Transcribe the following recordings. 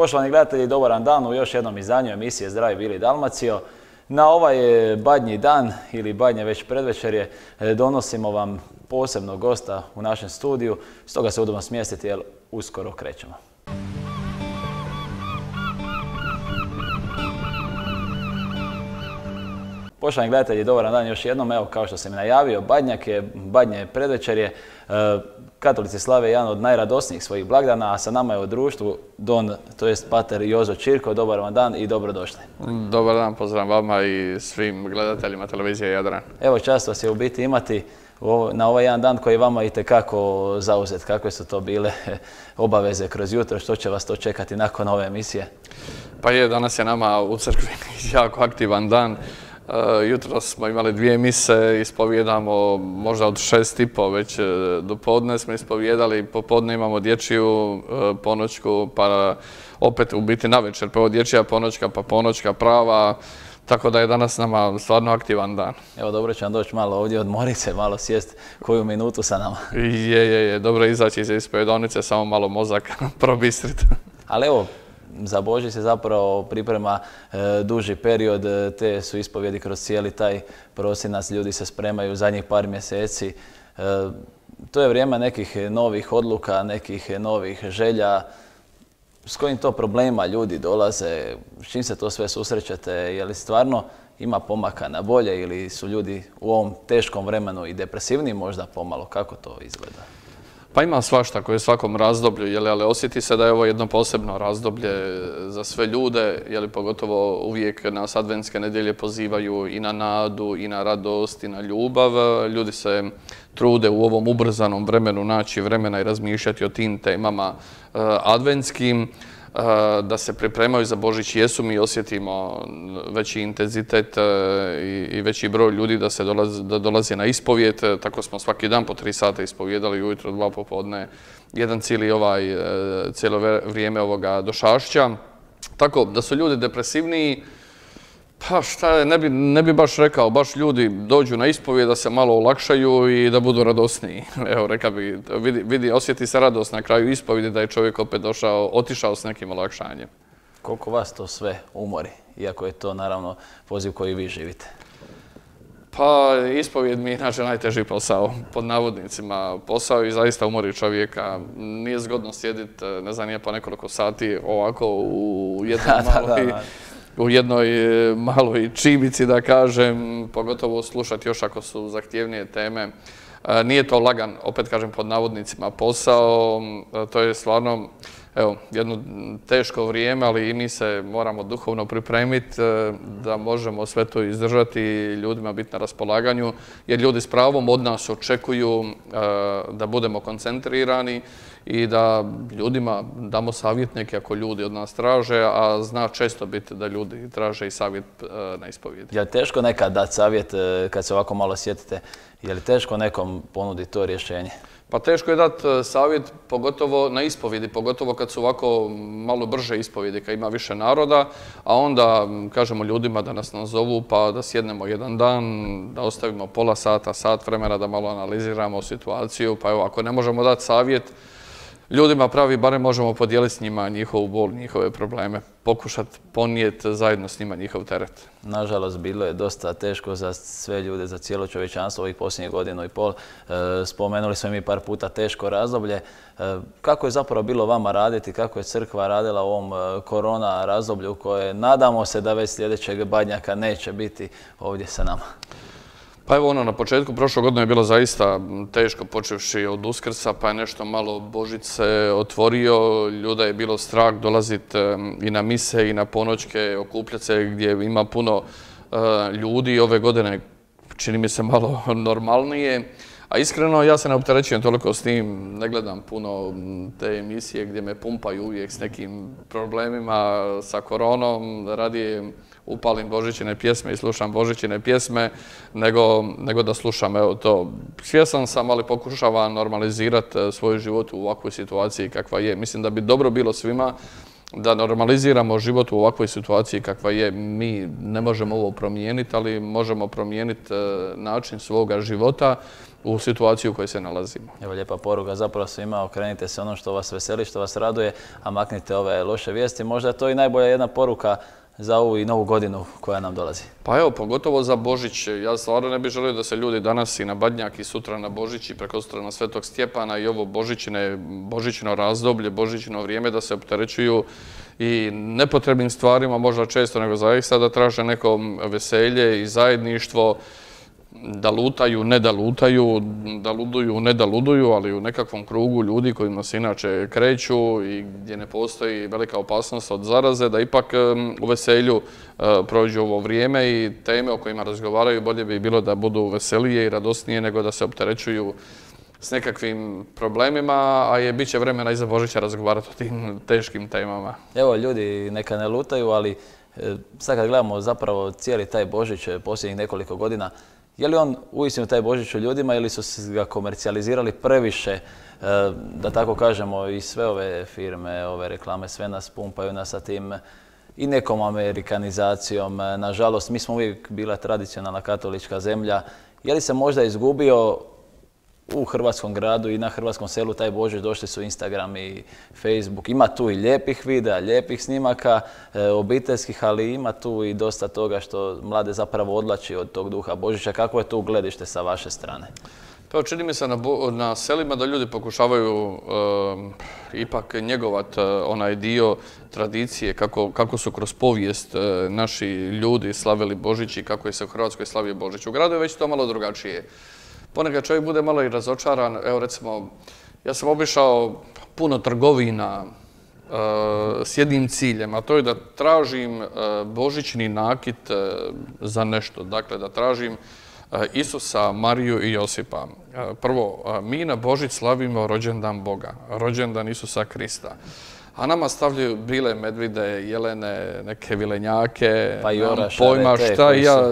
Poštovani gledatelji, dobar vam dan u još jednom izdanju emisije Zdravi bili Dalmacio. Na ovaj badnji dan ili badnje već predvečerje donosimo vam posebnog gosta u našem studiju, stoga se udobno smjestiti jer uskoro krećemo. Poštovani gledatelji, dobar vam dan još jednom. Evo, kao što sam i najavio, badnjak je, badnje predvečerje. Katolici slave jedan od najradosnijih svojih blagdana, a sa nama je u društvu Don, to jest pater Jozo Čirko. Dobar vam dan i dobrodošli. Dobar dan, pozdrav vama i svim gledateljima televizije Jadran. Evo, čast vas je u biti imati na ovaj jedan dan koji je vama itekako zauzet. Kakve su to bile obaveze kroz jutro, što će vas to čekati nakon ove emisije? Pa danas je nama u crkvi jako aktivan dan. Jutro smo imali 2 mise, ispovjedamo možda od 6:30 već do podne smo ispovjedali, popodne imamo dječju ponoćku, pa opet u biti navečer, prvo dječja ponoćka, pa ponoćka prava, tako da je danas nama stvarno aktivan dan. Evo, dobro će vam doći malo ovdje odmoriti se, malo sjest koju minutu sa nama. Dobro je izaći iz ispovjedonice, samo malo mozak probistriti. Ali evo, za Božić se zapravo priprema duži period, te su ispovjedi kroz cijeli taj prosinac, ljudi se spremaju zadnjih par mjeseci. To je vrijeme nekih novih odluka, nekih novih želja. S kojim to problema ljudi dolaze, s čim se to sve susrećete, je li stvarno ima pomaka na bolje ili su ljudi u ovom teškom vremenu i depresivniji možda pomalo, kako to izgleda? Pa ima svašta koje je svakom razdoblju, ali osjeti se da je ovo jedno posebno razdoblje za sve ljude, pogotovo uvijek nas adventske nedjelje pozivaju i na nadu, i na radost, i na ljubav. Ljudi se trude u ovom ubrzanom vremenu naći vremena i razmišljati o tim temama adventskim, da se pripremaju za Božić. Jesu, mi osjetimo veći intenzitet i veći broj ljudi da dolazi na ispovjed. Tako smo svaki dan po 3 sata ispovjedali, ujutro 2 popodne, jedan cijelo vrijeme ovoga došašća. Tako da su ljudi depresivniji, pa šta je, ne bi baš rekao, baš ljudi dođu na ispovjed da se malo olakšaju i da budu radosniji. Evo, reka bi, osjeti se radost na kraju ispovjedi da je čovjek opet otišao s nekim olakšanjem. Koliko vas to sve umori, iako je to naravno poziv koji vi živite? Pa, ispovjed mi je inače najteži posao, pod navodnicima posao, i zaista umori čovjeka. Nije zgodno sjediti, ne znam, nije po nekoliko sati ovako u jednoj maloj čibici, da kažem, pogotovo slušati još ako su zahtjevnije teme. Nije to lagan, opet kažem pod navodnicima, posao. To je stvarno jedno teško vrijeme, ali i mi se moramo duhovno pripremiti da možemo sve to izdržati i ljudima biti na raspolaganju, jer ljudi s pravom od nas očekuju da budemo koncentrirani i da ljudima damo savjet neki ako ljudi od nas traže, a zna često biti da ljudi traže i savjet na ispovjedi. Je li teško nekad dati savjet kad se ovako malo sjetite? Je li teško nekom ponuditi to rješenje? Pa teško je dati savjet, pogotovo na ispovjedi, pogotovo kad su ovako malo brže ispovjedi, kad ima više naroda, a onda kažemo ljudima da nas nazovu pa da sjednemo jedan dan, da ostavimo pola sata, sat vremena da malo analiziramo situaciju, pa evo, ako ne možemo dati savjet ljudima pravi, barem možemo podijeliti s njima njihovu bol, njihove probleme, pokušati ponijeti zajedno s njima njihov teret. Nažalost, bilo je dosta teško za sve ljude, za cijelo čovječanstvo ovih posljednjih 1,5 godina. Spomenuli smo mi par puta teško razdoblje. Kako je zapravo bilo vama raditi, kako je crkva radila u ovom korona razdoblju koje nadamo se da već sljedećeg badnjaka neće biti ovdje sa nama? Pa evo, na početku prošle godine je bilo zaista teško, počevši od Uskrsa, pa je nešto malo Božić se otvorio, ljuda je bilo strah dolaziti i na mise i na ponoćke, okupljati se gdje ima puno ljudi. Ove godine čini mi se malo normalnije, a iskreno ja se ne opterećujem toliko s tim, ne gledam puno te emisije gdje me pumpaju uvijek s nekim problemima sa koronom, radije upalim Božićine pjesme i slušam Božićine pjesme, nego da slušam to. Svjesan sam, ali pokušavam normalizirati svoj život u ovakvoj situaciji kakva je. Mislim da bi dobro bilo svima da normaliziramo život u ovakvoj situaciji kakva je. Mi ne možemo ovo promijeniti, ali možemo promijeniti način svoga života u situaciji u kojoj se nalazimo. Evo lijepa poruka zapravo svima, okrenite se ono što vas veseli, što vas raduje, a maknite ove loše vijesti. Možda je to i najbolja jedna poruka za ovu i novu godinu koja nam dolazi. Pa evo, pogotovo za Božić. Ja stvarno ne bih želio da se ljudi danas i na Badnjak i sutra na Božić i prekosutra na Svetog Stjepana i ovo božićno razdoblje, božićno vrijeme da se opterećuju i nepotrebnim stvarima, možda često nego zaista da traže neko veselje i zajedništvo, da lutaju, ne da lutaju, da luduju, ne da luduju, ali u nekakvom krugu ljudi kojima se inače kreću i gdje ne postoji velika opasnost od zaraze, da ipak u veselju prođu ovo vrijeme i teme o kojima razgovaraju bolje bi bilo da budu veselije i radosnije nego da se opterećuju s nekakvim problemima, a bit će vremena iza Božića razgovarati o tim teškim temama. Evo, ljudi neka ne lutaju, ali sad kad gledamo zapravo cijeli taj Božić posljednjih nekoliko godina, je li on uistinu taj Božić u ljudima ili su ga komercijalizirali previše, da tako kažemo, i sve ove firme, ove reklame, sve nas pumpaju sa tim i nekom amerikanizacijom. Nažalost, mi smo uvijek bila tradicionalna katolička zemlja. Je li se možda izgubio u hrvatskom gradu i na hrvatskom selu taj Božić? Došli su Instagram i Facebook. Ima tu i lijepih videa, lijepih snimaka, obiteljskih, ali ima tu i dosta toga što mlade zapravo odvlači od tog duha Božića. Kako je tu gledište sa vaše strane? Pa čini mi se na selima da ljudi pokušavaju ipak njegovati onaj dio tradicije kako su kroz povijest naši ljudi slavili Božić i kako je se u Hrvatskoj slavio Božić. U gradu je već to malo drugačije. Ponekad čovjek bude malo i razočaran. Evo recimo, ja sam obišao puno trgovina s jednim ciljem, a to je da tražim božićni nakit za nešto. Dakle, da tražim Isusa, Mariju i Josipa. Prvo, mi na Božić slavimo rođendan Boga, rođendan Isusa Krista. A nama stavljaju bile medvide, jelene, neke vilenjake, pa nemam pojma šta,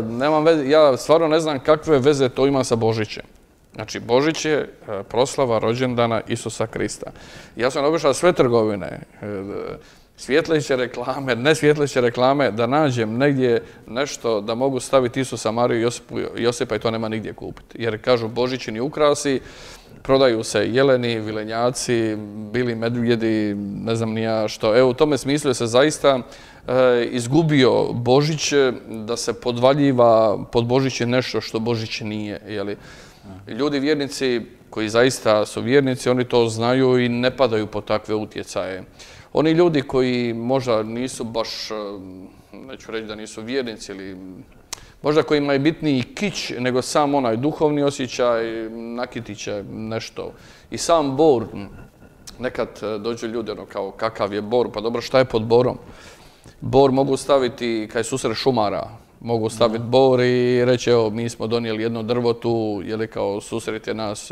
ja stvarno ne znam kakve veze to ima sa Božićem. Znači, Božić je proslava rođendana Isusa Krista. Ja sam obišao sve trgovine, svjetleće reklame, nesvjetleće reklame, da nađem negdje nešto da mogu staviti Isusa, Mariju i Josipa i to nema nigdje kupiti. Jer kažu božićni ukrasi, prodaju se jeleni, vilenjaci, bili medvjedi, ne znam ni ja što. Evo, u tome smislu se zaista izgubio Božić, da se podvaljiva pod Božić nešto što Božić nije. Ljudi vjernici koji zaista su vjernici, oni to znaju i ne padaju pod takve utjecaje. Oni ljudi koji možda nisu baš, neću reći da nisu vjernici, ili možda kojima je bitniji kić nego sam onaj duhovni osjećaj, nakiti će nešto. I sam bor, nekad dođu ljudi kao kakav je bor, pa dobro, šta je pod borom? Bor mogu staviti kaj susret šumara, mogu staviti bor i reći evo mi smo donijeli jedno drvo tu, kao susret je nas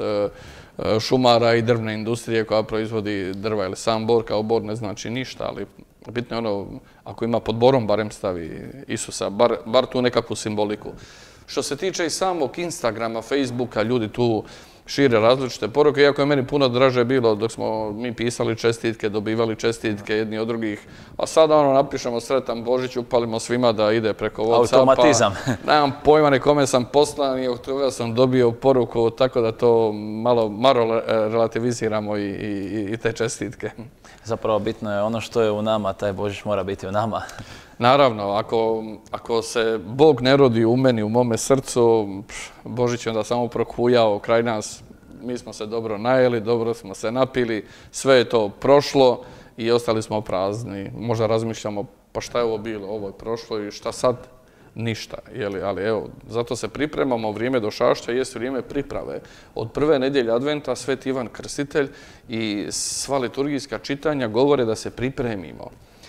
šumara i drvne industrije koja proizvodi drva, ili sam bor kao bor ne znači ništa, ali bitno je ono, ako ima pod borom, barem stavi Isusa, bar tu nekakvu simboliku. Što se tiče i samog Instagrama, Facebooka, ljudi tu šire različite poruke, iako je meni puno draže bilo dok smo mi pisali čestitke, dobivali čestitke jedni od drugih, a sada napišemo sretan Božić, upalimo svima da ide preko WhatsAppa. Automatizam. Nemam pojma ni kome sam poslan i od toga sam dobio poruku, tako da to malo relativiziramo i te čestitke. Zapravo bitno je ono što je u nama, taj Božić mora biti u nama. Naravno, ako se Bog ne rodi u meni, u mome srcu, Božić je onda samo prokujao kraj nas. Mi smo se dobro najeli, dobro smo se napili, sve je to prošlo i ostali smo prazni. Možda razmišljamo, pa šta je ovo bilo, ovo je prošlo i šta sad? Ništa. Ali evo, zato se pripremamo, vrijeme došašća jest vrijeme priprave. Od prve nedjelje Adventa Sveti Ivan Krstitelj i sva liturgijska čitanja govore da se pripremimo.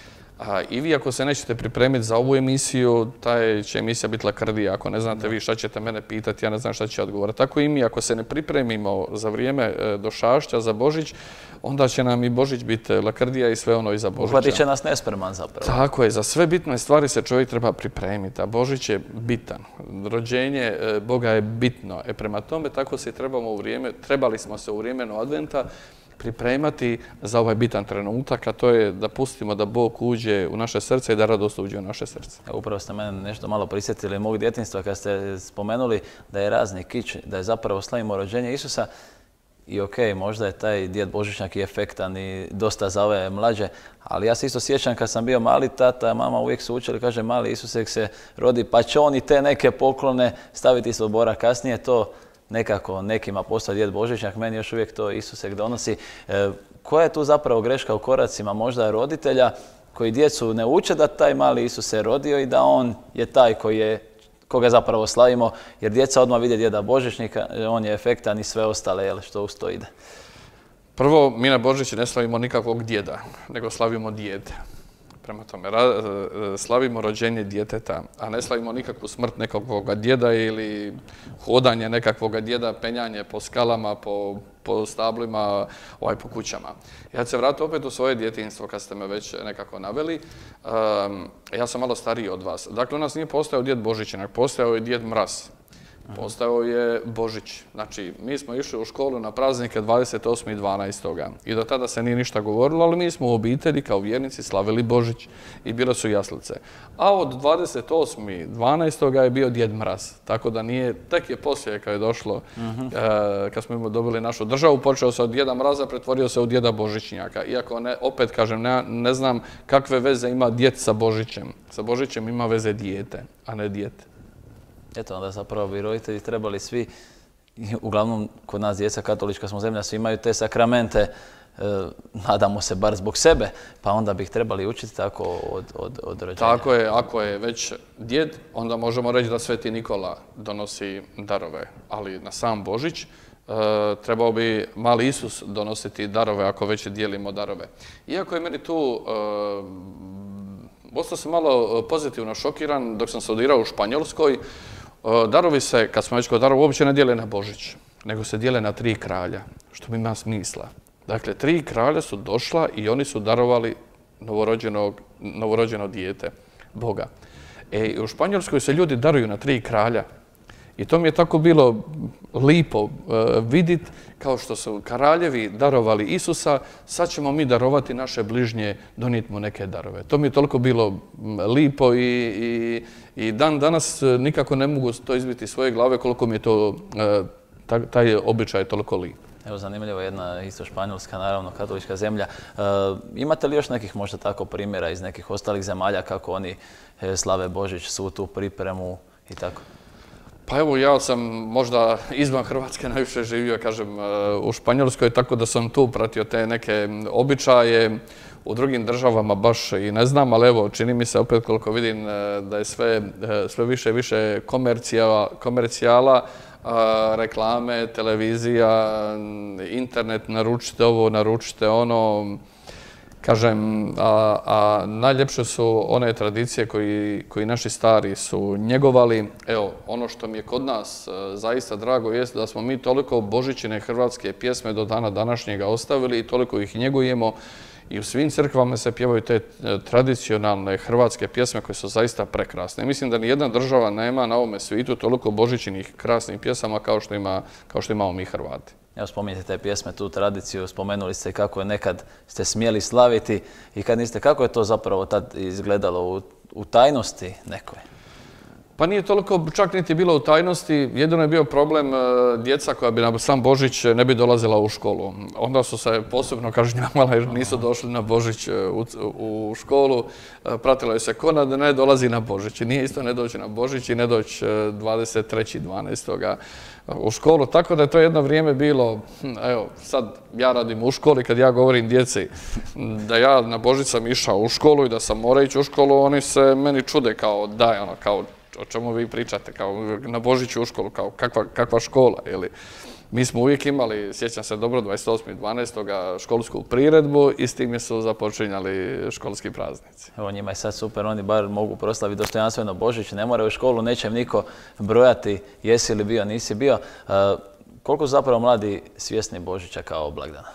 I vi ako se nećete pripremiti za ovu emisiju, ta će emisija biti lakrdija. Ako ne znate vi šta ćete mene pitati, ja ne znam šta će odgovoriti. Tako i mi, ako se ne pripremimo za vrijeme došašća, za Božić, onda će nam i Božić biti lakrdija i sve ono iza Božića. Uhvatit će nas nespreman zapravo. Tako je, za sve bitne stvari se čovjek treba pripremiti, a Božić je bitan. Rođenje Boga je bitno. Prema tome, tako se trebali smo se u vrijeme Adventa pripremati za ovaj bitan trenutak, a to je da pustimo da Bog uđe u naše srce i da radost uđe u naše srce. Upravo ste mene nešto malo prisjetili mog djetinjstva kad ste spomenuli da je razni kič, da je zapravo slavimo rođenje Isusa. I okej, možda je taj Djed Božićnjak i efektan i dosta za ove mlađe, ali ja se isto sjećam kad sam bio mali, tata, mama uvijek su učili, kaže mali Isusek se rodi, pa će on i te neke poklone staviti ispod bora. Kasnije to nekako nekima postao Djed Božićnjak, meni još uvijek to Isusek donosi. Koja je tu zapravo greška u koracima možda roditelja koji djecu ne uče da taj mali Isus se rodio i da on je taj koga zapravo slavimo, jer djeca odmah vide Djeda Božićnika, on je efektan i sve ostale što uz to ide. Prvo, mi na Božić ne slavimo nikakvog djeda, nego slavimo dijete. Prema tome, slavimo rođenje djeteta, a ne slavimo nikakvu smrt nekakvog djeda ili hodanje nekakvog djeda, penjanje po skalama, po stablima, po kućama. Ja ću se vratiti opet u svoje djetinjstvo kad ste me već nekako naveli. Ja sam malo stariji od vas. Dakle, u nas nije postojao Djed Božićnjak, postojao je Djed Mraz. Postojao je Božić. Znači, mi smo išli u školu na praznike 28.12. I do tada se nije ništa govorilo, ali mi smo u obitelji kao vjernici slavili Božić i bile su jaslice. A od 28.12. je bio Djed Mraz. Tako da nije, tek je poslije kad je došlo, kad smo dobili našu državu, počeo se od Djeda Mraza, pretvorio se u Djeda Božićnjaka. Iako, opet kažem, ne znam kakve veze ima djed sa Božićem. Sa Božićem ima veze dijete, a ne dijete. Eto, onda zapravo bi roditelji trebali svi, uglavnom kod nas djeca, katolička smo zemlja, svi imaju te sakramente, nadamo se bar zbog sebe, pa onda bi ih trebali učiti tako od rođenja. Tako je, ako je već djed, onda možemo reći da Sveti Nikola donosi darove, ali na sam Božić trebao bi mali Isus donositi darove ako već dijelimo darove. Iako je meni tu ostao sam malo pozitivno šokiran dok sam studirao u Španjolskoj. Darovi se, kad smo već kod darova, uopće ne dijele na Božić, nego se dijele na 3 kralja, što mi ima smisla. Dakle, 3 kralja su došla i oni su darovali novorođeno dijete, Boga. U Španjolskoj se ljudi daruju na 3 kralja. I to mi je tako bilo lipo vidjeti, kao što su kraljevi darovali Isusa, sad ćemo mi darovati naše bližnje, donijeti mu neke darove. To mi je toliko bilo lipo i dan danas nikako ne mogu to izbiti iz svoje glave koliko mi je to, taj običaj toliko lip. Evo, zanimljivo, jedna isto Španjolska, naravno, katolička zemlja. Imate li još nekih možda tako primjera iz nekih ostalih zemalja kako oni slave Božić, svu tu pripremu i tako? Pa evo, ja sam možda izvan Hrvatske najviše živio, kažem, u Španjolskoj, tako da sam tu pratio te neke običaje. U drugim državama baš i ne znam, ali evo, čini mi se opet koliko vidim da je sve više i više komercijala, reklame, televizija, internet, naručite ovo, naručite ono. Kažem, a najljepše su one tradicije koji naši stari su njegovali. Evo, ono što mi je kod nas zaista drago jest da smo mi toliko božićne hrvatske pjesme do dana današnjega ostavili i toliko ih njegujemo. I u svim crkvama se pjevaju te tradicionalne hrvatske pjesme koje su zaista prekrasne. Mislim da nijedna država nema na ovome svijetu toliko božićnih krasnih pjesama kao što imamo mi Hrvati. Evo, spominjete te pjesme, tu tradiciju, spomenuli ste kako je nekad ste smjeli slaviti i kad niste, kako je to zapravo tad izgledalo u tajnosti nekoj? Pa nije toliko čak niti bilo u tajnosti, jedino je bio problem djeca koja bi na sam Božić ne bi dolazila u školu. Onda su se posebno kažnjavala jer nisu došli na Božić u školu. Pratilo je se ko ne dolazi na Božić. Nije isto ne doći na Božić i ne doći 23.12. u školu. Tako da je to jedno vrijeme bilo, evo sad ja radim u školi, kad ja govorim djeci da ja na Božić sam išao u školu i da sam morao ići u školu, oni se meni čude kao daj, ono, kao o čemu vi pričate, kao na Božiću u školu, kao kakva škola, ili mi smo uvijek imali, sjećam se dobro, 28.12. školsku priredbu i s time su započinjali školski praznici. Evo, njima je sad super, oni bar mogu proslaviti dostojanstveno Božić, ne moraju u školu, neće im niko brojati jesi li bio, nisi bio. Koliko su zapravo mladi svjesni Božića kao blagdana?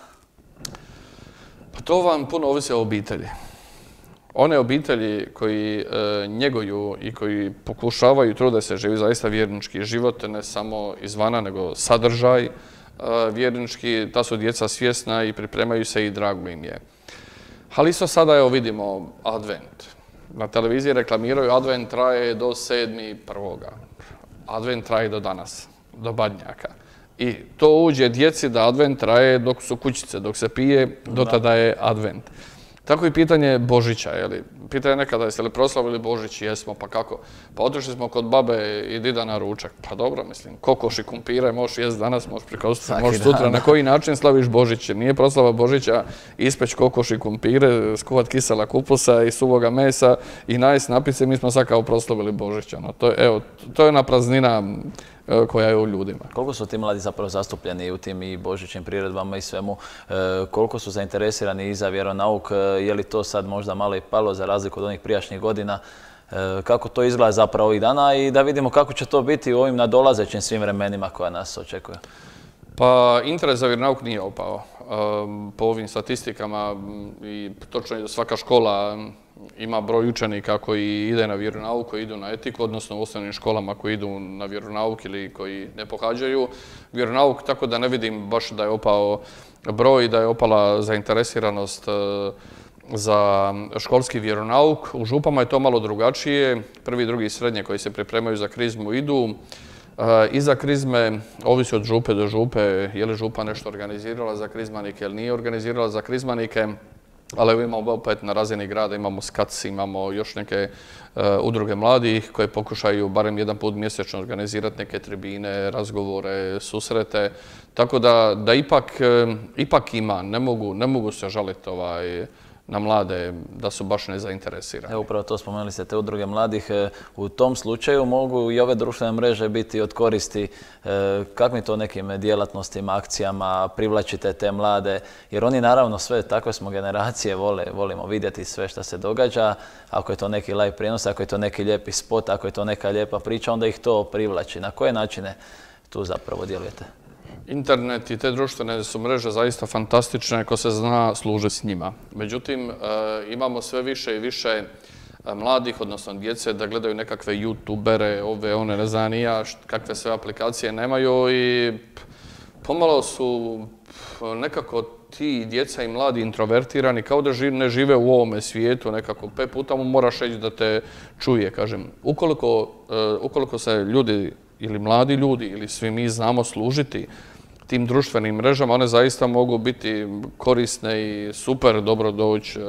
Pa to vam puno ovisi o obitelji. One obitelji koji njeguju i koji pokušavaju, trude se živi zaista vjernički život, ne samo izvana, nego sadržaj, vjernički, ta su djeca svjesna i pripremaju se i drago im je. Ali isto sada, evo vidimo, Advent. Na televiziji reklamiraju Advent traje do 7.1. Advent traje do danas, do Badnjaka. I to uđe djeci da Advent traje dok su kućice, dok se pije, do tada je Advent. Tako i pitanje Božića, pitanje nekada jeste li proslavili Božić, jesmo, pa kako? Pa otišli smo kod babe i dida na ručak. Pa dobro, mislim, kokoš i kumpire možeš jesti danas, možeš prikositi, možeš sutra. Na koji način slaviš Božić? Nije proslava Božića ispeć kokoš i kumpire, skuvat kisela kupusa i suvoga mesa i najest napice, mi smo sad kao proslavili Božić. To je jedna praznina koja je u ljudima. Koliko su ti mladi zapravo zastupljeni u tim i božićnim priredbama i svemu? Koliko su zainteresirani i za vjeronauk? Je li to sad možda malo i palo za razliku od onih prijašnjih godina? Kako to izgleda zapravo ovih dana i da vidimo kako će to biti u ovim nadolazećim svim vremenima koja nas očekuje? Pa interes za vjeronauk nije opao. Po ovim statistikama i točno je da svaka škola ima broj učenika koji ide na vjeronauk, koji idu na etiku, odnosno u osnovnim školama koji idu na vjeronauk ili koji ne pohađaju vjeronauk, tako da ne vidim baš da je opao broj, da je opala zainteresiranost za školski vjeronauk. U župama je to malo drugačije. Prvi i drugi srednje koji se pripremaju za krizmu idu. Iza krizme, ovisi od župe do župe, je li župa nešto organizirala za krizmanike ili nije organizirala za krizmanike. Ali evo imamo opet na razini grada, imamo SKAC, imamo još neke udruge mladih koje pokušaju barem jedan put mjesečno organizirati neke tribine, razgovore, susrete. Tako da ipak ima, ne mogu se žaliti na mlade da su baš nezainteresirani. Evo upravo to spomenuli ste, te udruge mladih. U tom slučaju mogu i ove društvene mreže biti od koristi. Kakvim to nekim djelatnostima, akcijama privlačite te mlade? Jer oni naravno sve, takve smo generacije, volimo vidjeti sve što se događa. Ako je to neki live prijenos, ako je to neki lijepi spot, ako je to neka lijepa priča, onda ih to privlači. Na koje načine tu zapravo djelujete? Internet i te društvene su mreže zaista fantastične ako se zna služiti s njima. Međutim, imamo sve više i više mladih, odnosno djece, da gledaju nekakve youtubere, one, ne znam ni ja, kakve sve aplikacije nemaju i pomalo su nekako ti djeca i mladi introvertirani, kao da ne žive u ovome svijetu, nekako 5 puta mu moraš reći da te čuje, kažem. Ukoliko se ljudi ili mladi ljudi ili svi mi znamo služiti tim društvenim mrežama, one zaista mogu biti korisne i super dobro doći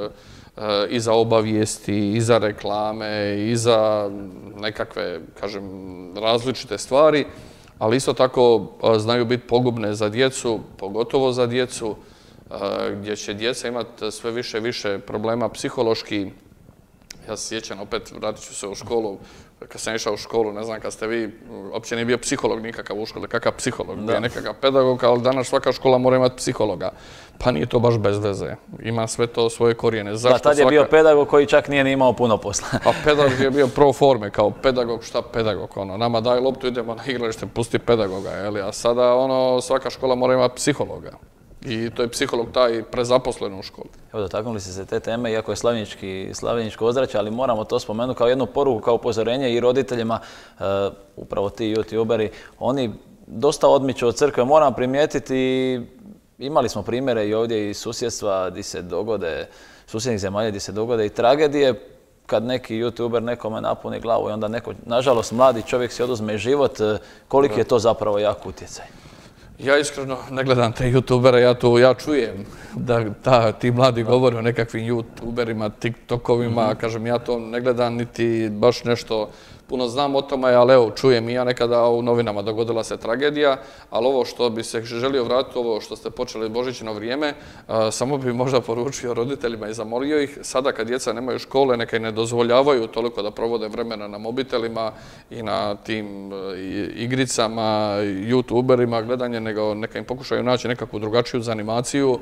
i za obavijesti, i za reklame, i za nekakve, kažem, različite stvari, ali isto tako znaju biti pogubne za djecu, pogotovo za djecu, gdje će djeca imati sve više i više problema psihološki. Ja se sjećam, opet vratit ću se u školu, kad sam išao u školu, ne znam, kad ste vi, uopće nije bio psiholog nikakav u školi, kakav psiholog, bio nekakav pedagog, ali danas svaka škola mora imati psihologa. Pa nije to baš bez veze, ima sve to svoje korijene. Da, tad je bio pedagog koji čak nije ni imao puno posla. Pa pedagog je bio pro forme, kao pedagog, šta pedagog, nama daj loptu, idemo na igralište, pusti pedagoga, a sada svaka škola mora imati psihologa. I to je psiholog taj prezaposlen u školi. Evo, dotaknuli ste se te teme, iako je slavljeničko ozračje, ali moramo to spomenuti kao jednu poruku, kao upozorenje i roditeljima, upravo ti youtuberi, oni dosta odmiču od crkve. Moram primijetiti, imali smo primjere i ovdje iz susjedstva gdje se dogode, susjednih zemalja gdje se dogode i tragedije, kad neki youtuber nekome napuni glavu i onda neko, nažalost, mladi čovjek si oduzme život, koliki je to zapravo jak utjecaj? Ja iskreno ne gledam te youtubere, ja čujem da ti mladi govore o nekakvim youtuberima, tiktokovima, kažem, ja to ne gledam niti baš nešto puno znam o tome, ali evo, čujem i ja nekada u novinama dogodila se tragedija, ali ovo što bi se želio vratiti, ovo što ste počeli Božićno vrijeme, samo bi možda poručio roditeljima i zamolio ih, sada kad djeca nemaju škole, neka im ne dozvoljavaju toliko da provode vremena na mobitelima i na tim igricama, youtuberima, gledanje, nego neka im pokušaju naći nekakvu drugačiju zanimaciju,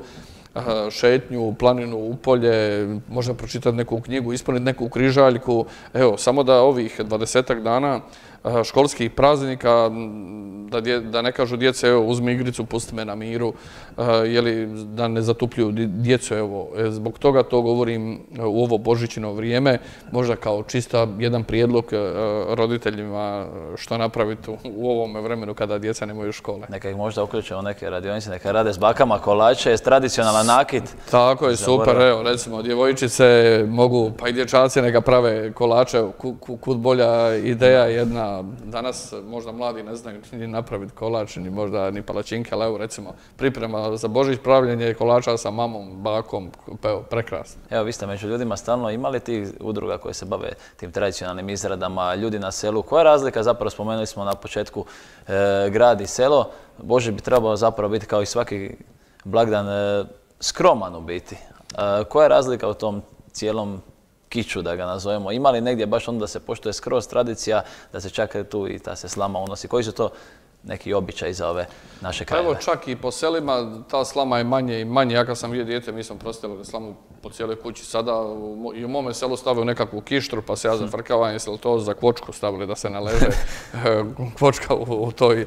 šetnju u planinu, u polje, možda pročitati neku knjigu, ispuniti neku križaljku. Evo, samo da ovih 20-ak dana školskih praznika, da ne kažu djece, evo, uzmi igricu, pusti me na miru, da ne zatupljuju djecu, evo. Zbog toga to govorim u ovo božićno vrijeme, možda kao čista jedan prijedlog roditeljima što napraviti u ovom vremenu kada djeca nemaju škole. Neka ih možda uključe u neke radionice, neka rade s bakama kolače, tradicionalan nakit. Tako je, super, evo, recimo, djevojčice mogu, pa i dječaci neka prave kolače, kud bolja ideja jedna. Danas možda mladi ne znaju ni napraviti kolač, ni možda ni palačinke, ali evo, recimo, priprema za Božić, pravljenje kolača sa mamom, bakom, evo, prekrasno. Evo, vi ste među ljudima stalno imali tih udruga koje se bave tim tradicionalnim izradama, ljudi na selu. Koja je razlika, zapravo spomenuli smo na početku, grad i selo? Božić bi trebao zapravo biti kao i svaki blagdan skroman u biti. Koja je razlika u tom cijelom kiču, da ga nazovemo? Ima li negdje baš onda da se poštuje skroz tradicija, da se čak tu i ta se slama unosi? Koji su to neki običaaj za ove naše krajeve? Evo, čak i po selima ta slama je manje i manje. Ja kad sam bio dijete, mi smo prostirali slamu po cijeloj kući. Sada i u mome selu stavio nekakvu kištru, pa se ja zafrkavam, jesi li to za kvočku stavili da se naleže kvočka u toj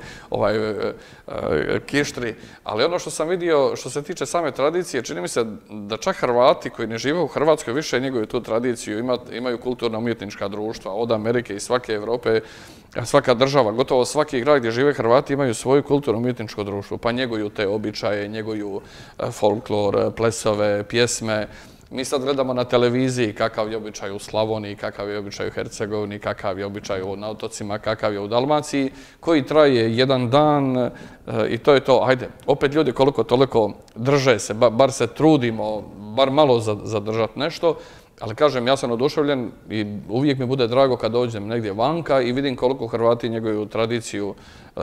kištri. Ali ono što sam vidio, što se tiče same tradicije, čini mi se da čak Hrvati koji ne žive u Hrvatskoj više njeguju tu tradiciju, imaju kulturno-umjetnička društva od Amerike i svake Evrope, svaka država, gotovo svaki grad gdje žive Hrvati imaju svoju kulturno-umjetničko društvo, pa njeguju te običaje, njeguju folklor, plesove, pjesme. Mi sad gledamo na televiziji kakav je običaj u Slavoniji, kakav je običaj u Hercegovini, kakav je običaj na otocima, kakav je u Dalmaciji, koji traje jedan dan i to je to. Ajde, opet ljudi koliko toliko drže se, bar se trudimo, bar malo zadržati nešto. Ali kažem, ja sam oduševljen i uvijek mi bude drago kad dođem negdje vanka i vidim koliko Hrvati njeguju tradiciju,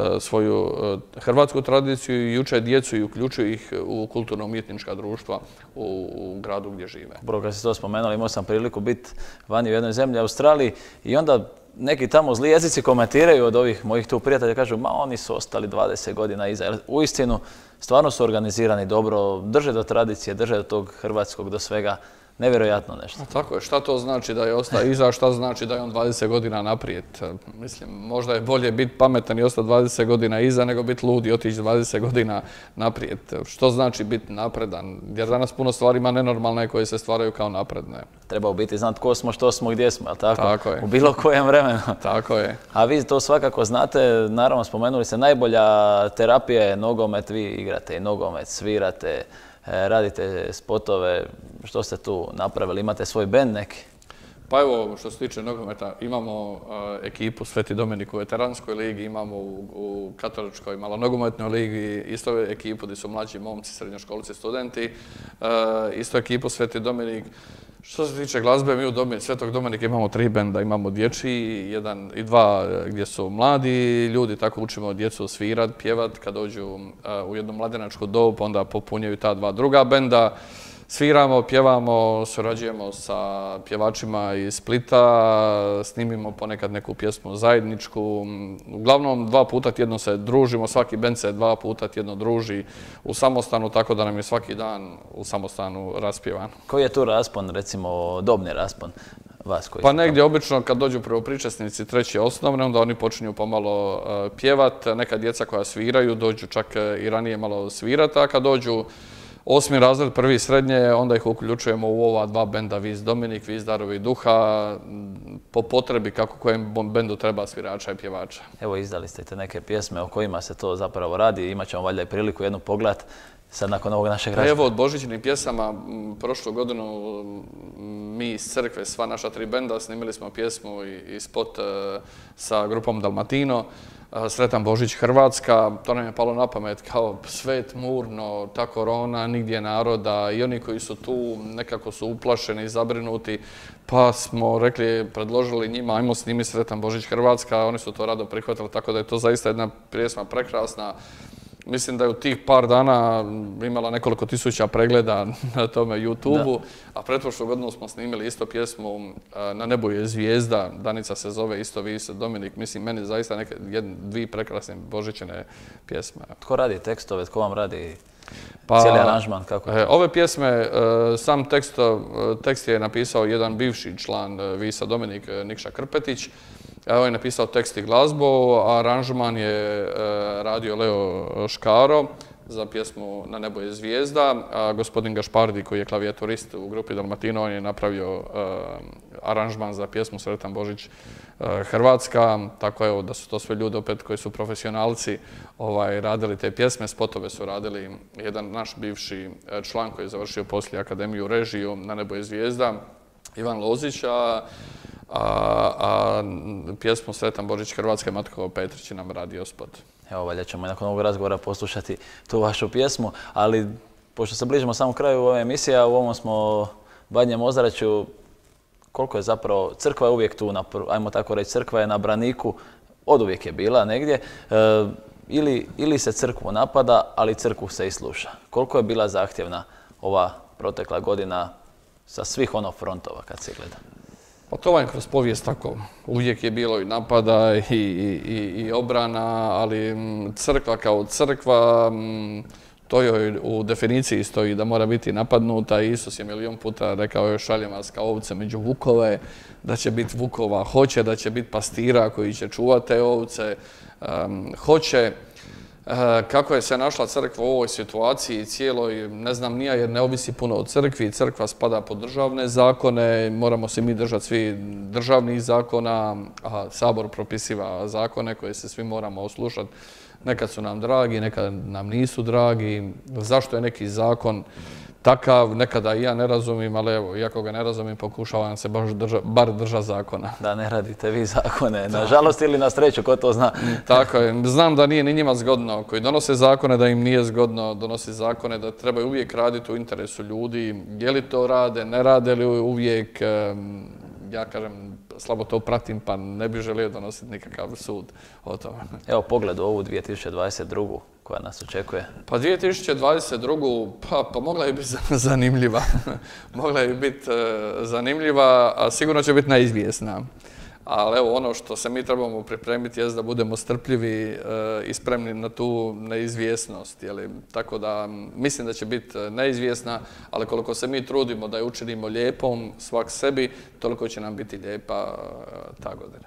svoju hrvatsku tradiciju i uče djecu i uključuju ih u kulturno-umjetnička društva u gradu gdje žive. Upravo kad ste to spomenuli, imao sam priliku biti vani u jednoj zemlji, Australiji, i onda neki tamo zli jezici komentiraju od ovih mojih tu prijatelja, kažu, ma oni su ostali 20 godina iza. Uistinu, stvarno su organizirani dobro, drže do tradicije, drže do tog hrvatskog, do svega. Nevjerojatno nešto. Tako je. Šta to znači da je ostao iza, šta znači da je on 20 godina naprijed? Mislim, možda je bolje biti pametan i ostati 20 godina iza nego biti lud i otići 20 godina naprijed. Što znači biti napredan? Jer danas puno stvari ima nenormalne koje se stvaraju kao napredne. Treba u biti znati ko smo, što smo, gdje smo, ali tako? Tako je. U bilo kojem vremenu. Tako je. A vi to svakako znate, naravno spomenuli ste, najbolja terapija je nogomet, vi igrate i nogomet, svirate, radite spotove. Što ste tu napravili? Imate svoj bend neki? Pa evo, što se tiče nogometa, imamo ekipu Sveti Dominik u veteranskoj ligi, imamo u katoličkoj malonogometnoj ligi isto ekipu gdje su mlađi momci, srednjoškolci, studenti, isto ekipu Sveti Dominik. Što se tiče glazbe, mi u Svetog Dominika imamo 3 benda, imamo dječji, 1 i 2 gdje su mladi ljudi, tako učimo djecu svirat, pjevat, kad dođu u jednu mladenačku dob, onda popunjaju ta 2 druga benda. Sviramo, pjevamo, surađujemo sa pjevačima iz Splita, snimimo ponekad neku pjesmu zajedničku. Uglavnom 2 puta tjedno se družimo, svaki bend se 2 puta tjedno druži u samostanu, tako da nam je svaki dan u samostanu raspjevan. Koji je tu raspon, recimo dobni raspon vas koji? Pa negdje obično kad dođu prvopričesnici 3. osnovne, onda oni počinju pomalo pjevat. Neka djeca koja sviraju dođu čak i ranije malo svirati, a kad dođu 8. razred, 1. srednje, onda ih uključujemo u ova 2 benda, Vis Dominik, Vis Darovi Duha, po potrebi kako kojem bendu treba svirača i pjevača. Evo, izdali ste te neke pjesme o kojima se to zapravo radi, imat ćemo valjda i priliku jednu pogled sad nakon ovog našeg razgovora. Evo, od božićnih pjesama, prošlu godinu mi iz crkve, sva naša 3 benda, snimili smo pjesmu i spot sa grupom Dalmatino, Sretan Božić Hrvatska. To nam je palo na pamet kao svet, murno, ta korona, nigdje naroda i oni koji su tu nekako su uplašeni, zabrinuti, pa smo rekli, predložili njima, ajmo snimi Sretan Božić Hrvatska, oni su to rado prihvatili, tako da je to zaista jedna pjesma prekrasna. Mislim da je u tih par dana imala nekoliko tisuća pregleda na tome YouTube-u, a pretprošlu godinu smo snimili isto pjesmu Na nebu je zvijezda, Danica se zove isto Vis Dominik. Mislim, meni zaista 2 prekrasne božićne pjesme. Tko radi tekstove, tko vam radi cijeli aranžman, kako je? Ove pjesme, sam tekst je napisao jedan bivši član Visa Dominik, Nikša Krpetić. On je napisao tekst i glazbu, a aranžman je radio Leo Škaro za pjesmu Na nebo je zvijezda, a gospodin Gašpardi, koji je klavijaturist u grupi Dalmatino, on je napravio aranžman za pjesmu Sretan Božić Hrvatska. Tako evo da su to sve ljudi opet koji su profesionalci radili te pjesme. Spotove su radili jedan naš bivši član koji je završio poslije Akademiju režiju Na nebo je zvijezda, Ivan Lozić, a pjesmu Sretan Božić Hrvatske Matko Petrić nam radio spot. Evo, valjda ćemo nakon ovog razgovora poslušati tu vašu pjesmu, ali pošto se bližimo samom kraju ove emisije, u ovom smo badnjem ozračju, koliko je zapravo, crkva je uvijek tu, ajmo tako reći, crkva je na braniku, oduvijek je bila negdje, ili se crkvu napada, ali crkvu se i sluša. Koliko je bila zahtjevna ova protekla godina sa svih frontova kad se gleda? Pa to vam je kroz povijest tako. Uvijek je bilo i napada i obrana, ali crkva kao crkva, to joj u definiciji stoji da mora biti napadnuta. Isus je milion puta rekao šaljem vas kao ovce među vukove, da će biti vukova, hoće da će biti pastira koji će čuvati te ovce, hoće. Kako je se našla crkva u ovoj situaciji cijeloj, ne znam nija jer ne ovisi puno o crkvi. Crkva spada pod državne zakone, moramo se mi držati svi državnih zakona, a Sabor propisiva zakone koje se svi moramo oslušati. Nekad su nam dragi, nekad nam nisu dragi. Zašto je neki zakon takav, nekada i ja ne razumijem, ali evo, iako ga ne razumijem, pokušavam se bar držati zakona. Da, ne radite vi zakone, nažalost ili na sreću, ko to zna. Tako je, znam da nije ni njima zgodno, koji donose zakone, da im nije zgodno donosi zakone, da trebaju uvijek raditi u interesu ljudi, je li to rade, ne rade li uvijek, ja kažem, slabo to pratim, pa ne bih želio donositi nikakav sud o tome. Evo pogled u ovu 2022. koja nas očekuje. Pa 2022. pa mogla je biti zanimljiva. Mogla je biti zanimljiva, a sigurno će biti neizvjesna. Ali evo ono što se mi trebamo pripremiti je da budemo strpljivi i spremni na tu neizvjesnost. Tako da mislim da će biti neizvjesna, ali koliko se mi trudimo da je učinimo lijepom svak sebi, toliko će nam biti lijepa ta godina.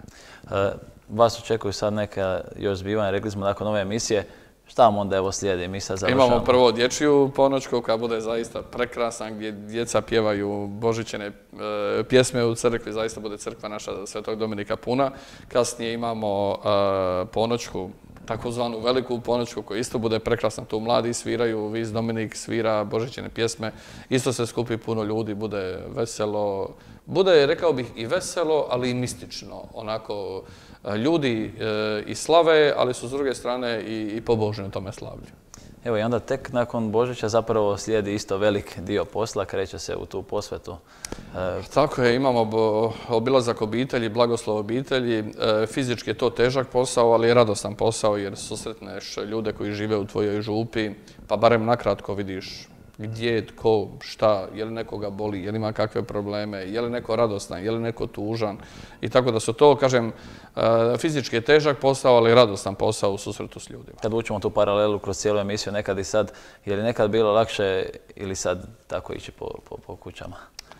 Vas očekuju sad neka još zbivanja, rekli smo nakon ove emisije. Šta vam onda evo slijedi? Mi sad završavamo. Imamo prvo dječju ponoćku koja bude zaista prekrasna, gdje djeca pjevaju božićne pjesme u crkvi, zaista bude crkva naša Svetog Dominika puna. Kasnije imamo ponoćku, takozvanu veliku ponoćku koja isto bude prekrasna, tu mladi sviraju, Vis Dominik svira božićne pjesme, isto se skupi puno ljudi, bude veselo, bude, rekao bih, i veselo, ali i mistično, onako ljudi i slave, ali su s druge strane i pobožni u tome slavlju. Evo i onda tek nakon Božića zapravo slijedi isto velik dio posla, kreće se u tu posvetu. Tako je, imamo obilazak obitelji, blagoslov obitelji. Fizički je to težak posao, ali je radostan posao jer susretneš ljude koji žive u tvojoj župi, pa barem nakratko vidiš gdje, tko, šta, je li nekoga boli, je li ima kakve probleme, je li neko radostan, je li neko tužan. I tako da su to, kažem, fizički je težak posao, ali radostan posao u susretu s ljudima. Kad učimo tu paralelu kroz cijelu emisiju, nekad i sad, je li nekad bilo lakše ili sad tako ići po kućama?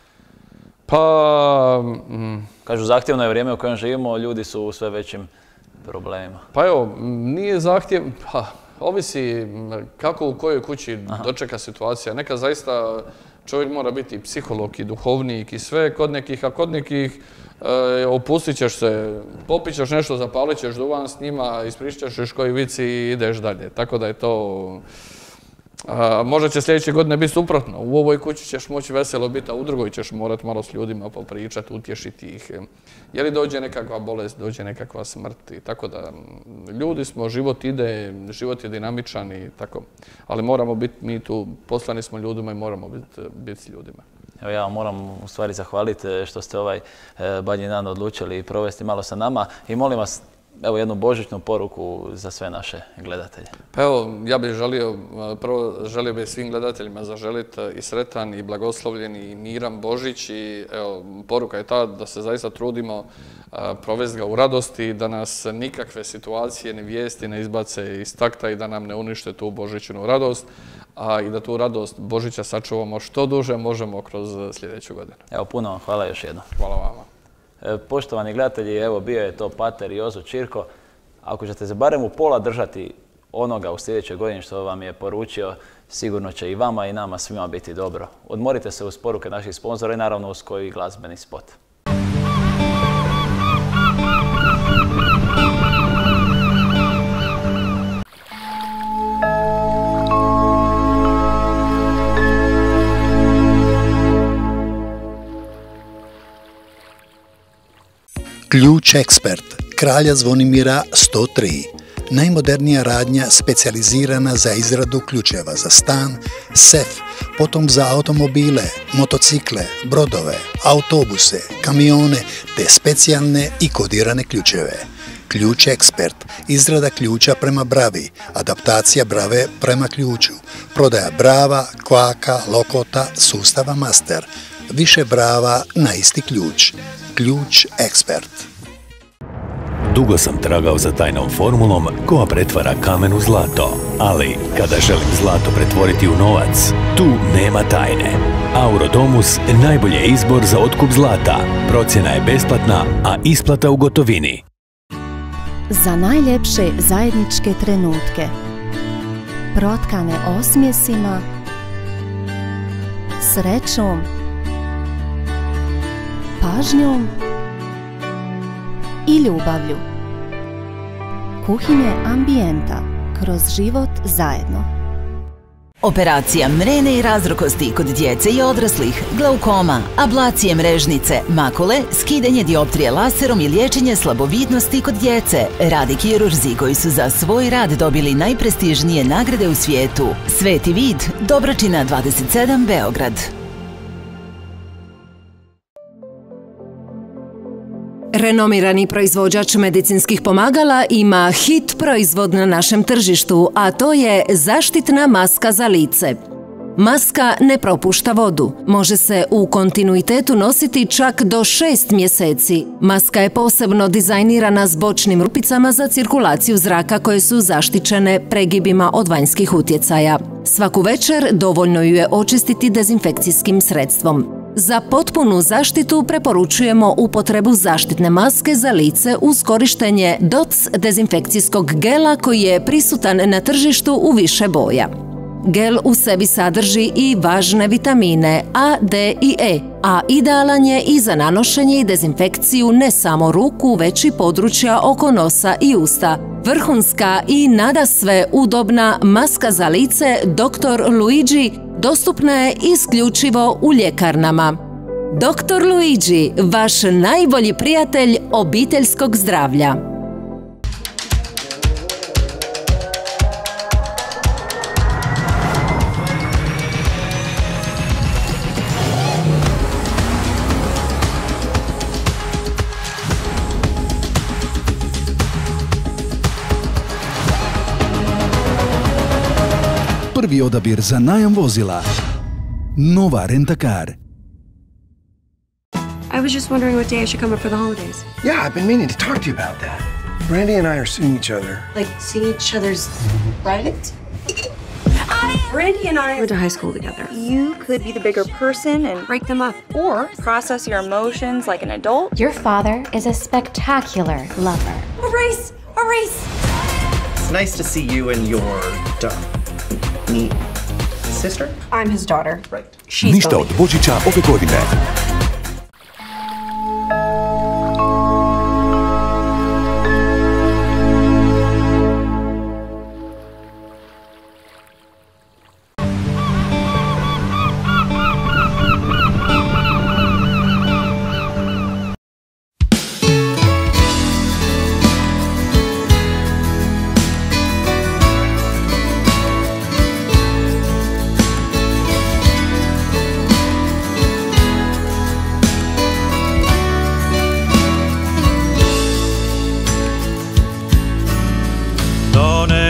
Pa... Kažu, zahtjevno je vrijeme u kojem živimo, ljudi su u sve većim problemima. Pa evo, nije zahtjev... Ovisi kako u kojoj kući dočeka situacija. Nekad zaista čovjek mora biti psiholog i duhovnik i sve kod nekih, a kod nekih opustit ćeš se, popit ćeš nešto, zapalit ćeš duvan s njima, ispričat ćeš koji vic i ideš dalje. Tako da je to... Možda će sljedeće godine biti suprotno. U ovoj kući ćeš moći veselo biti, a u drugoj ćeš morati malo s ljudima popričati, utješiti ih. Je li dođe nekakva bolest, dođe nekakva smrt i tako da ljudi smo, život je dinamičan i tako. Ali moramo biti mi tu, poslani smo ljudima i moramo biti s ljudima. Evo ja vam moram u stvari zahvaliti što ste ovaj Badnji dan odlučili provesti malo sa nama i molim vas, evo jednu božićnu poruku za sve naše gledatelje. Pa evo, ja bih želio bih svim gledateljima zaželiti i sretan i blagoslovljen i miran Božić i evo, poruka je ta da se zaista trudimo provesti ga u radosti, da nas nikakve situacije ni vijesti ne izbace iz takta i da nam ne unište tu božićnu radost, a i da tu radost Božića sačuvamo što duže možemo kroz sljedeću godinu. Evo, puno vam hvala još jednom. Hvala vama. Poštovani gledatelji, evo bio je to pater Jozo Čirko. Ako ćete se barem u pola držati onoga u sljedećoj godini što vam je poručio, sigurno će i vama i nama svima biti dobro. Odmorite se uz poruke naših sponzora i naravno uz koji glazbeni spot. Ključ Ekspert, Kralja Zvonimira 103. Najmodernija radnja specijalizirana za izradu ključeva za stan, sef, potom za automobile, motocikle, brodove, autobuse, kamione te specijalne i kodirane ključeve. Ključ Ekspert, izrada ključa prema bravi, adaptacija brave prema ključu, prodaja brava, kvaka, lokota, sustava master, više brava na isti ključ. Ključ Ekspert. Dugo sam tragao za tajnom formulom koja pretvara kamen u zlato, ali kada želim zlato pretvoriti u novac, tu nema tajne. Aurodomus najbolji je izbor za otkup zlata. Procjena je besplatna, a isplata u gotovini. Za najljepše zajedničke trenutke, protkane osmjesima, srećom, pažnjom i ljubavlju. Kuhinje Ambijenta, kroz život zajedno. Operacija mrene i razrokosti kod djece i odraslih, glaukoma, ablacije mrežnice, makule, skidanje dioptrije laserom i liječenje slabovidnosti kod djece. Rade kirurzi koji su za svoj rad dobili najprestižnije nagrade u svijetu. Sveti Vid, Dobračina 27, Beograd. Renomirani proizvođač medicinskih pomagala ima hit proizvod na našem tržištu, a to je zaštitna maska za lice. Maska ne propušta vodu. Može se u kontinuitetu nositi čak do 6 mjeseci. Maska je posebno dizajnirana s bočnim rupicama za cirkulaciju zraka koje su zaštićene pregibima od vanjskih utjecaja. Svaku večer dovoljno ju je očistiti dezinfekcijskim sredstvom. Za potpunu zaštitu preporučujemo upotrebu zaštitne maske za lice uz korištenje DOC dezinfekcijskog gela koji je prisutan na tržištu u više boja. Gel u sebi sadrži i važne vitamine A, D i E, a idealan je i za nanošenje i dezinfekciju ne samo ruku, već i područja oko nosa i usta. Vrhunska i nadasve udobna maska za lice Dr. Luigi dostupna je isključivo u ljekarnama. Dr. Luigi, vaš najbolji prijatelj obiteljskog zdravlja. Prvi odabir za najam vozila. Nova Rent-A-Car. I was just wondering what day I should come up for the holidays. Yeah, I've been meaning to talk to you about that. Brandy and I are seeing each other. Like, seeing each other's right? Brandy and I went to high school together. You could be the bigger person and Break them up. or process your emotions like an adult. Your father is a spectacular lover. A race! A race! It's nice to see you and your neat sister. I'm his daughter. Right. She's Ništa od Božića ove godine.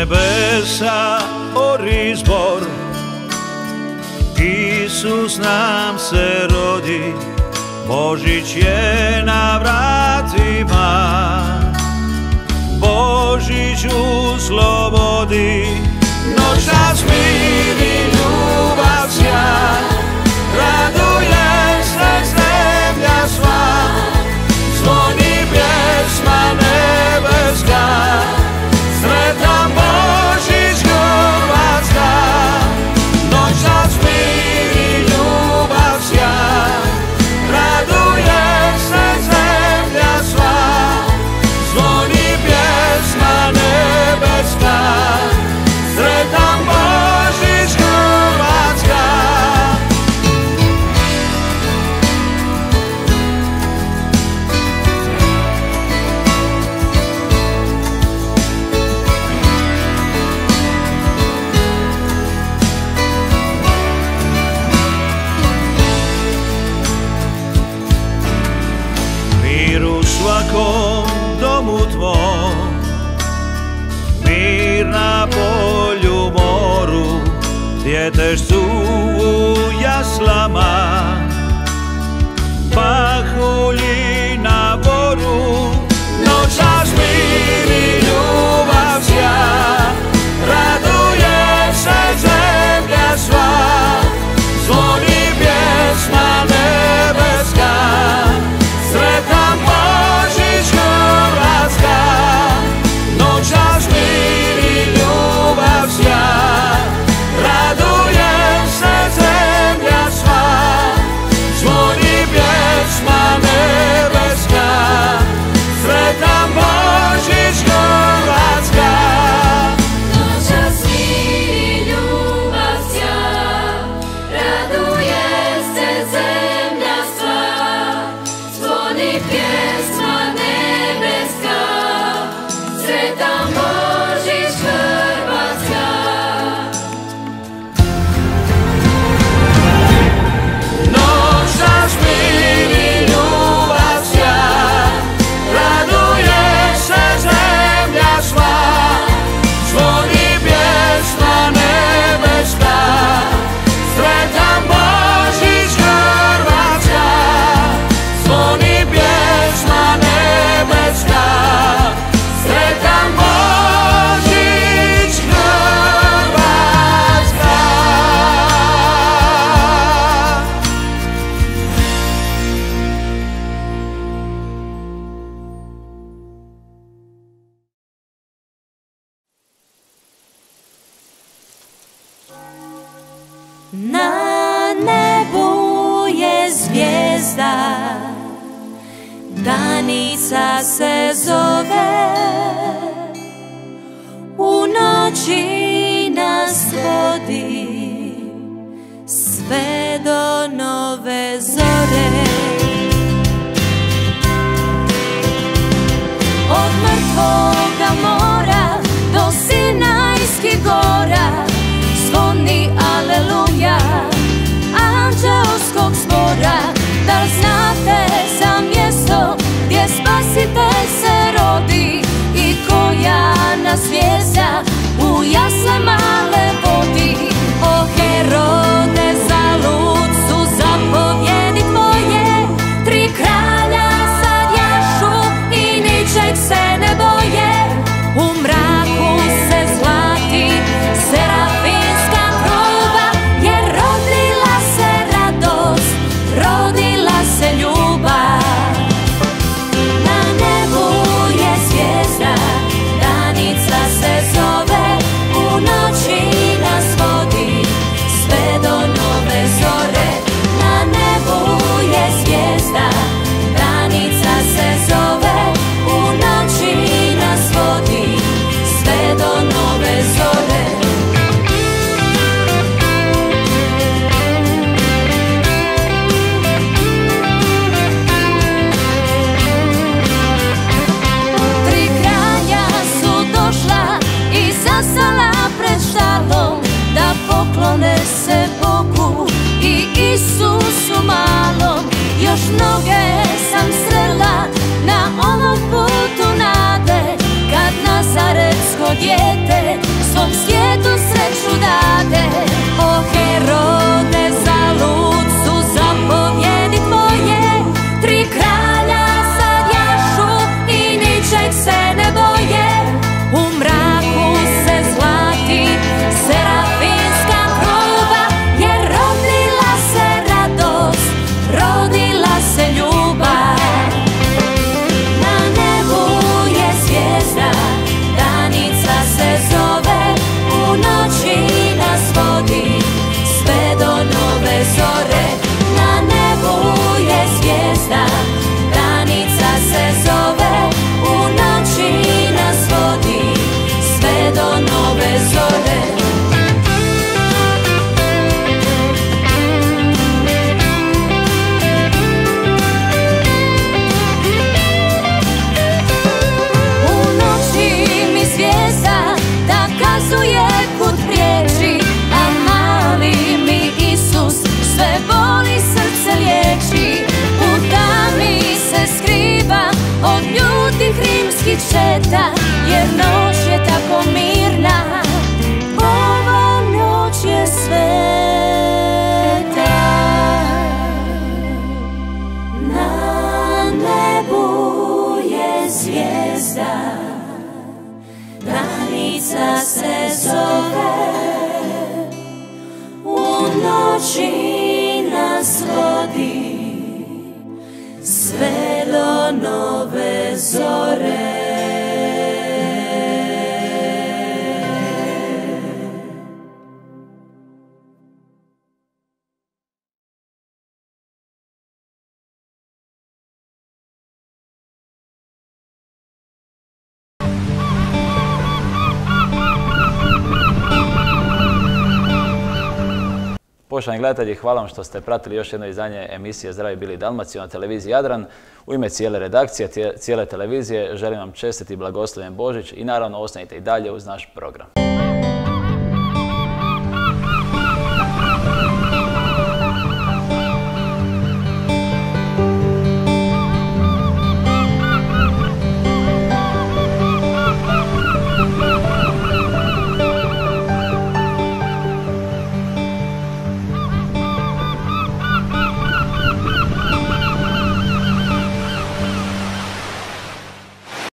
nebesa orizbor, Isus nam se rodi, Božić je na vratima, Božić u slobodi, noćas mir i ljubav sjaj, raduje se zemlja sva, zvoni pjesma nebeska, sretan Božić Hrvatska, noćas mir i ljubav sjaj, raduje se zemlja sva, zvoni pjesma nebeska, sretan Božić Hrvatska. Mir u svakom domu tvom, mir na polju moru, djetešcu u jaslama, pahulji na boru, noćas mir i ljubav sjaj, raduje se zemlja sva, zvoni pjesma nebeska, sretan Božić Hrvatska, noćas mir i ljubav sjaj, raduje se zemlja sva, zvoni pjesma nebeska, sretan Božić Hrvatska. Noćas mir i ljubav sjaj, raduje se zemlja sva, zvoni pjesma nebeska, sretan Božić Hrvatska. Noćas mir i ljubav sjaj, raduje se zemlja sva, zvoni pjesma nebeska, sretan Božić Hrvatska, zvoni pjesma nebeska, sretan Božić Hrvatska. Na nebu je zvijezda, Danica se zove, u noći nas vodi sve do nove zore. Od mrtvoga mora do Sinajskih gora zvoni aleluja anđelskog zbora. Da li znate za mjesto gdje Spasitelj se rodi i koja nas zvijezda u jasle male vodi? O Herode, zalud su zapovjedi tvoje, 3 kralja sad jašu i ničeg se ne boje. U mraku se zlati serafinska truba, jer rodila se radost, rodila se ljubav. Na nebu je zvijezda, Danica se noći nas vodi sve do nove zore. Poštovani gledatelji, hvala vam što ste pratili još jedno izdanje emisije Zdravi bili Dalmaciju na televiziji Jadran. U ime cijele redakcije, cijele televizije želim vam čestit i blagosloven Božić i naravno ostanite i dalje uz naš program.